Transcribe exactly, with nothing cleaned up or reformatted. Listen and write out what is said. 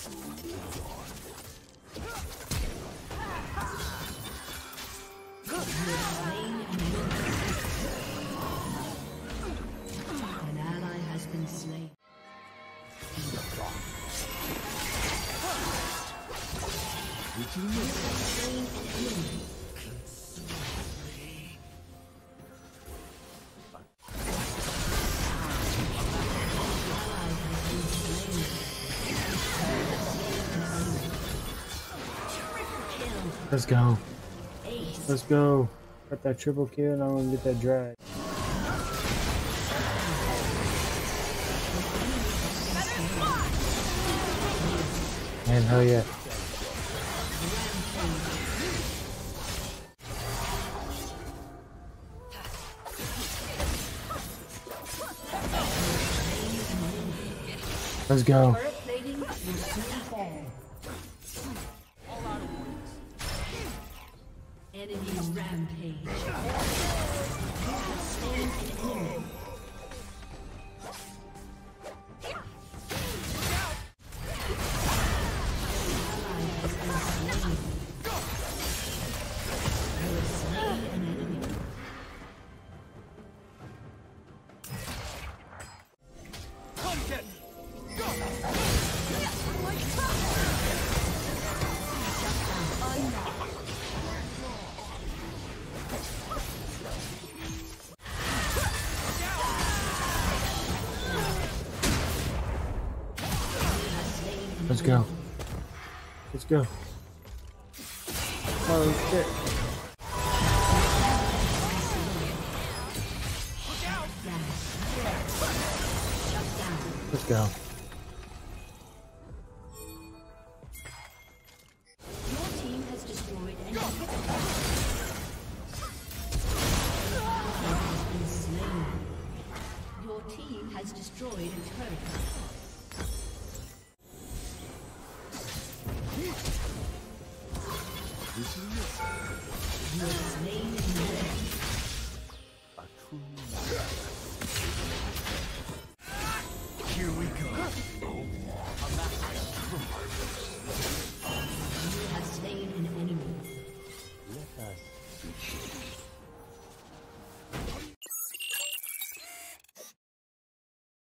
An ally has been slain. Let's go. Let's go. Got that triple kill and I'm gonna get that drag. Man, hell yeah. Let's go. Enemy rampage. You have slain an enemy. Let's go. Let's go. Oh shit. Let's go. Your team has destroyed an enemy. Has been slain. Your team has destroyed a turret. Your